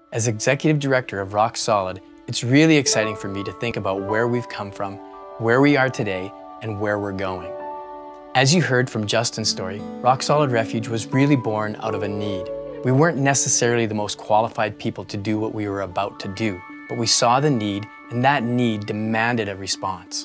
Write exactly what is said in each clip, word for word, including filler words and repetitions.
As Executive Director of Rock Solid, it's really exciting for me to think about where we've come from, where we are today, and where we're going. As you heard from Justin's story, Rock Solid Refuge was really born out of a need. We weren't necessarily the most qualified people to do what we were about to do, but we saw the need, and that need demanded a response.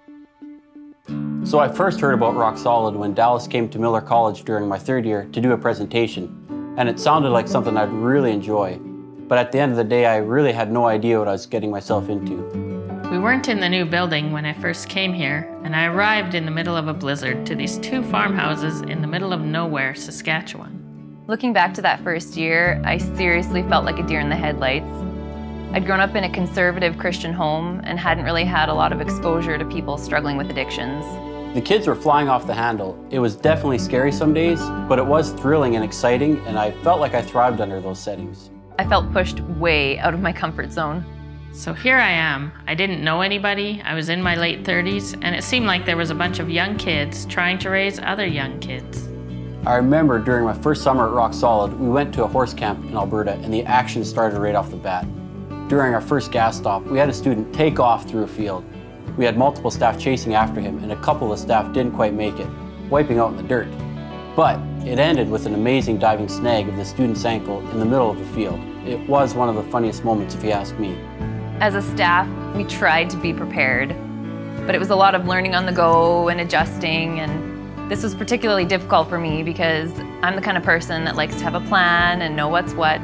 So I first heard about Rock Solid when Dallas came to Miller College during my third year to do a presentation, and it sounded like something I'd really enjoy. But at the end of the day, I really had no idea what I was getting myself into. We weren't in the new building when I first came here, and I arrived in the middle of a blizzard to these two farmhouses in the middle of nowhere, Saskatchewan. Looking back to that first year, I seriously felt like a deer in the headlights. I'd grown up in a conservative Christian home and hadn't really had a lot of exposure to people struggling with addictions. The kids were flying off the handle. It was definitely scary some days, but it was thrilling and exciting, and I felt like I thrived under those settings. I felt pushed way out of my comfort zone. So here I am. I didn't know anybody, I was in my late thirties, and it seemed like there was a bunch of young kids trying to raise other young kids. I remember during my first summer at Rock Solid, we went to a horse camp in Alberta, and the action started right off the bat. During our first gas stop, we had a student take off through a field. We had multiple staff chasing after him, and a couple of staff didn't quite make it, wiping out in the dirt. But it ended with an amazing diving snag of the student's ankle in the middle of the field. It was one of the funniest moments, if you ask me. As a staff, we tried to be prepared, but it was a lot of learning on the go and adjusting, and this was particularly difficult for me because I'm the kind of person that likes to have a plan and know what's what.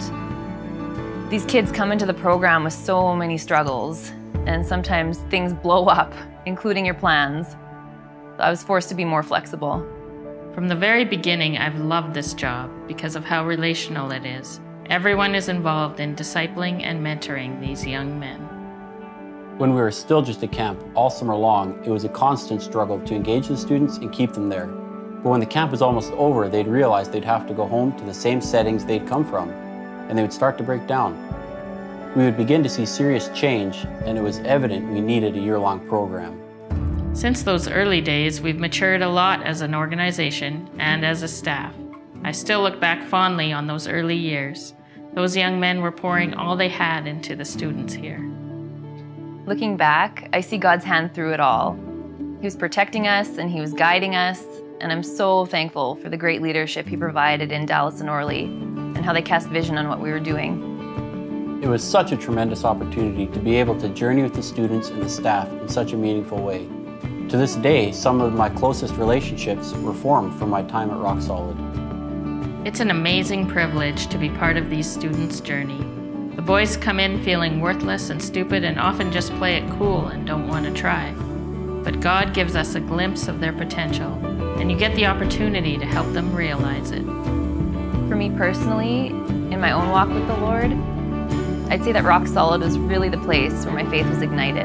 These kids come into the program with so many struggles, and sometimes things blow up, including your plans. I was forced to be more flexible. From the very beginning, I've loved this job because of how relational it is. Everyone is involved in discipling and mentoring these young men. When we were still just a camp all summer long, it was a constant struggle to engage the students and keep them there. But when the camp was almost over, they'd realize they'd have to go home to the same settings they'd come from, and they would start to break down. We would begin to see serious change, and it was evident we needed a year-long program. Since those early days, we've matured a lot as an organization and as a staff. I still look back fondly on those early years. Those young men were pouring all they had into the students here. Looking back, I see God's hand through it all. He was protecting us and He was guiding us, and I'm so thankful for the great leadership He provided in Dallas and Orly and how they cast vision on what we were doing. It was such a tremendous opportunity to be able to journey with the students and the staff in such a meaningful way. To this day, some of my closest relationships were formed from my time at Rock Solid. It's an amazing privilege to be part of these students' journey. The boys come in feeling worthless and stupid and often just play it cool and don't want to try. But God gives us a glimpse of their potential, and you get the opportunity to help them realize it. For me personally, in my own walk with the Lord, I'd say that Rock Solid was really the place where my faith was ignited.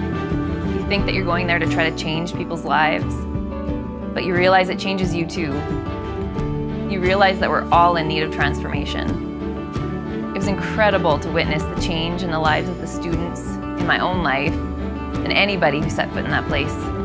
You think that you're going there to try to change people's lives, but you realize it changes you too. You realize that we're all in need of transformation. It was incredible to witness the change in the lives of the students, in my own life, and anybody who set foot in that place.